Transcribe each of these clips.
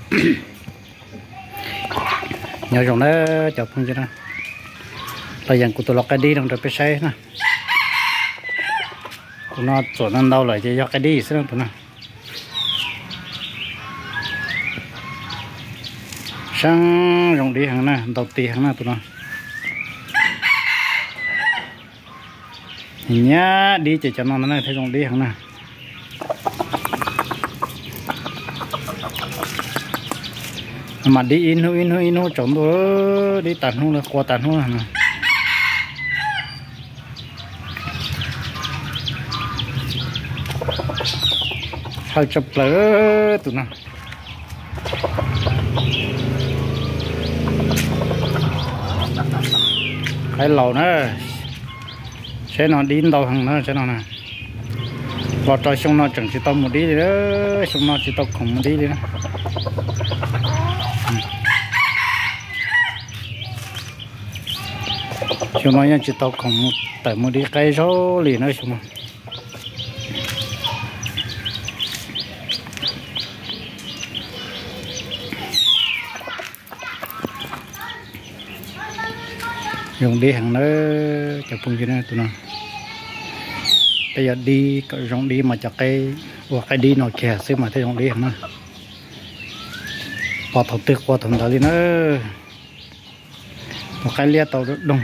nhớ trong đó chọc không chứ nó bây giờ của tôi lọc cái đi đồng rồi phải xây nè nó chỗ nó đâu lại cho cái đi xíu tụi nó sang rồng đi hàng nè đầu tiên hàng nè tụi nó nhá đi chỉ cho nó này thấy rồng đi hàng nè mà đi in hú trộm tôi đi tàn hú là qua tàn hú nè hơi chụp lỡ tụi nó cái lầu nữa sẽ nó đi đâu hàng nữa sẽ nó nè vào trò xong nó chẳng chỉ tao một đi nữa xong nó chỉ tao không một đi nữa xong nó chỉ tao không một tại một đi cái số liền nữa xong dùng đi hàng nữa chụp phim cho nó tụi nó bây giờ đi rong đi mà chặt cái hoặc cái đi nó kẹt xíu mà thấy rong đi hàng nó bỏ thầu tước qua thằng đó đi nữa một cái lia tàu đông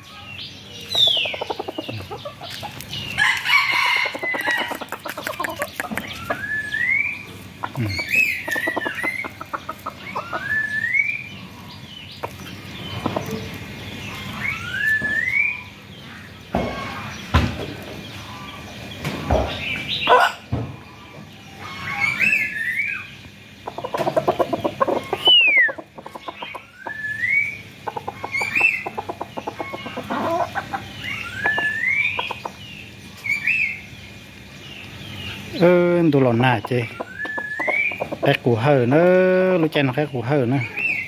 đồ lòn nà chứ cái củ hở nó lúc chạy nó cái củ hở nữa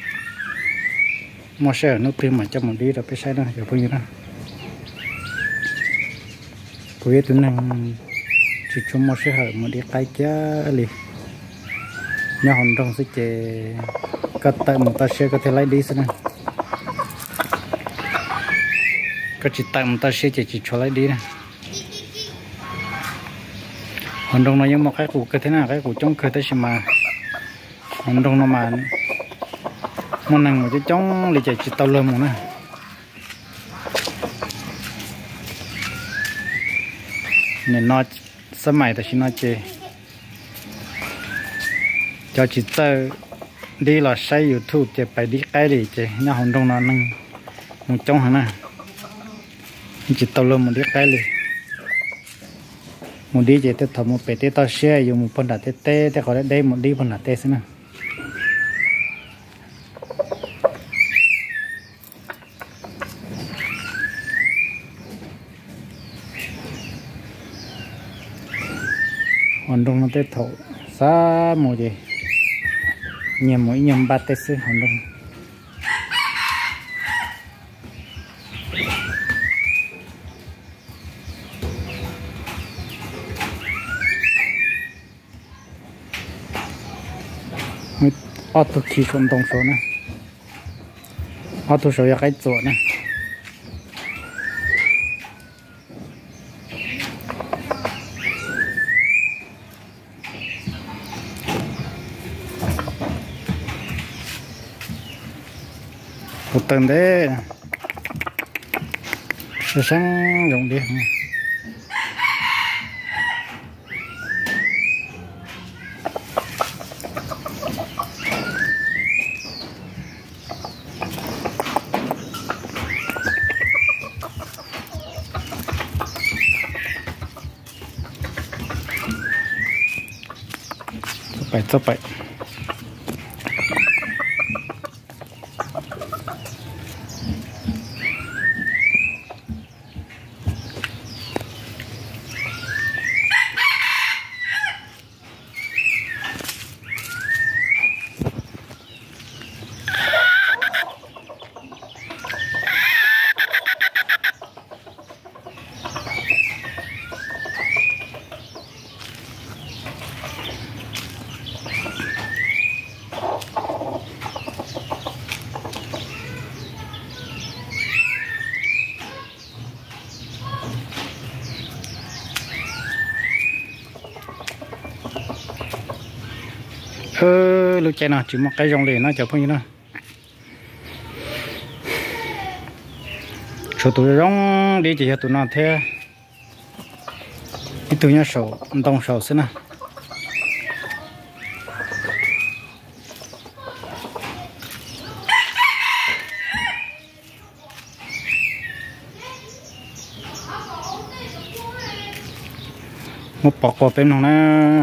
mua xe nó phim mà cho mình đi rồi phải xe nó giờ bao nhiêu đó cô ấy tụi năng chỉ cho mua xe hở mà đi cái chá liền nhà hòn trong sẽ chạy cắt tay một ta xe có thể lấy đi xem nè có chỉ tay một ta xe chỉ cho lấy đi nè hòn đông nó giống một cái củ cái thế nào cái củ chống cơ thế mà hòn đông nó mà món năng một cái chống thì chỉ tao lên một nè nên nó sớm mai thì nó chơi cho chị tơ đi là xây YouTube thì phải đi cái gì chứ nhà hòn đông nó năng một chống hả nè chỉ tao lên một đi cái gì một đi chỉ tới thầm một bể tới tao xe dùng một phần đặt tê tê khỏi đây một đi phần đặt tê xem nào hòn đông nó tới thổ xa một gì nhầm mỗi nhầm ba tê xứ hòn đông auto khi không đồng số này auto số là cái chỗ này một tầng đấy sáng dùng đi Tốt vậy. cứ lúc chạy nào chỉ một cái dòng liền nó chở phong như nó số tụi rong đi chỉ cho tụi nó thế cái tụi nó sầu đông sầu xí nè một bọc cọp bên nó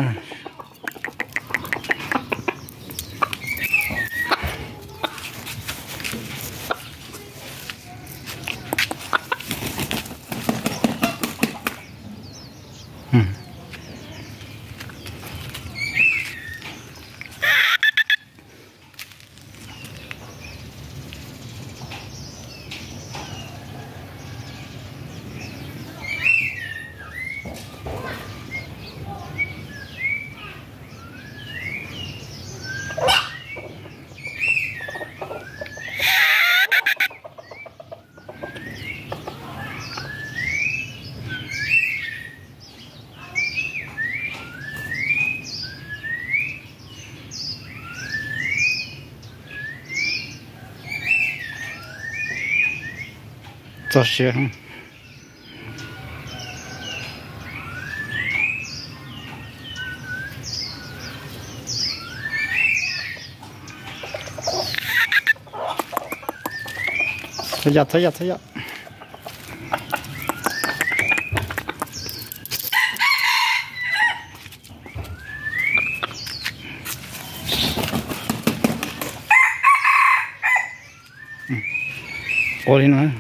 cho xe thấy vậy ôi đi nữa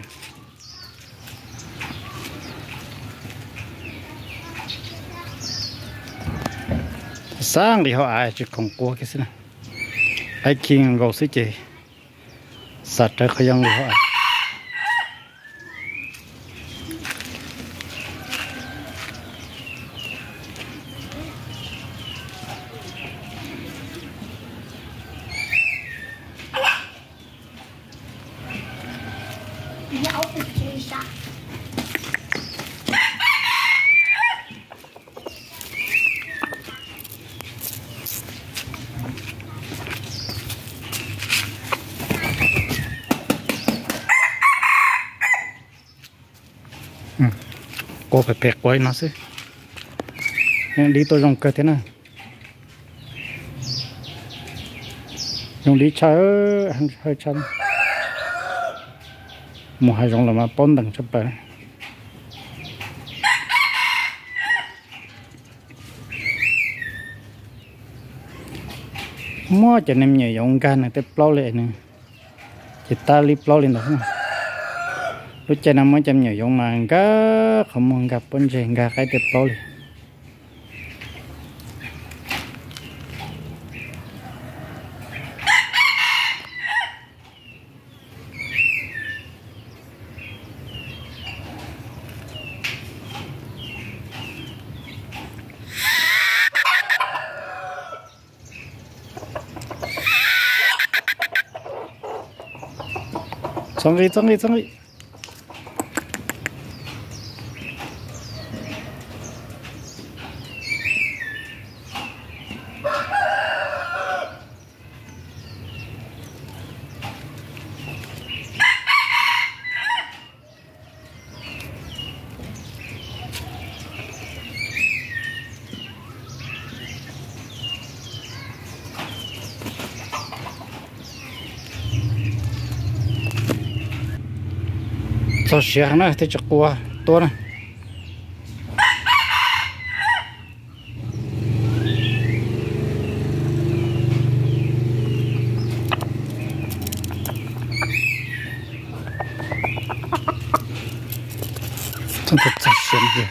sáng đi họ ai chỉ còn qua cái gì nè ai kiêng gấu xí chị sạch ra khơi đi họ cô phải bẹt quay nó xí đi tôi dùng cơ thế này dùng đi chơi hơi chân một hai dùng là mà bốn đằng chấp bài mua cho nên nhiều dùng gan này tới plau lệ này chỉ ta li plau lên đó lúc chơi năm mới chăm nhiều dùng mà cá không muốn gặp bên trên gà cái tiếp plau liền xong đi cho xe nó thì chắc qua to này chân thật chặt xem kìa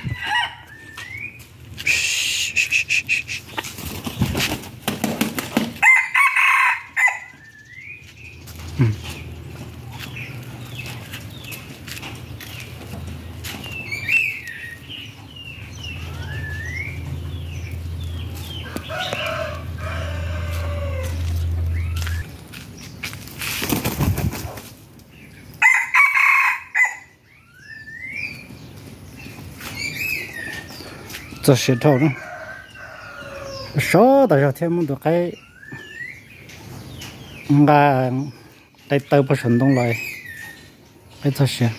cho xe thầu nữa số tại sao thêm một cái nga tay tơ bớt sần đông lại bây giờ sẽ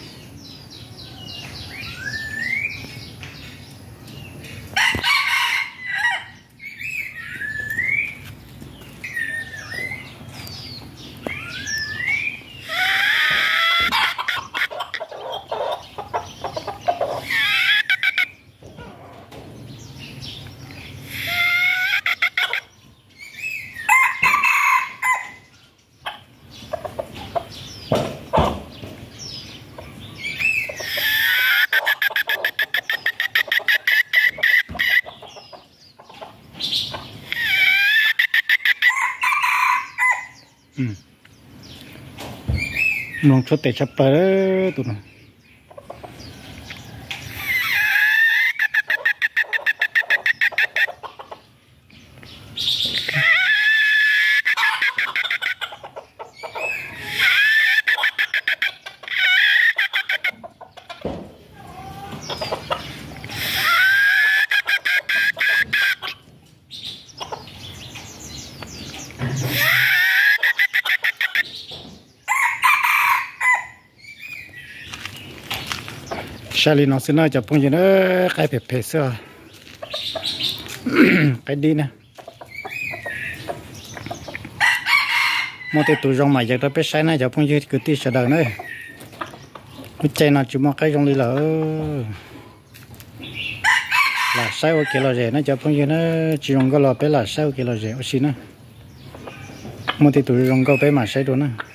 nông cho tệ chập bờ tụi nó xa lì nó xin nói chập phong gì nữa cái phê phê xưa cái đi nè một cái tủ rong mày giờ tao biết sai này chập phong gì cứ tí sợ đời nữa cái chạy nó chỉ một cái rong đi là 6 kg rẻ nó chập phong gì nó chỉ rong có lò bé là 6 kg rẻ xí nữa một cái tủ rong có bé mà sai đồ nữa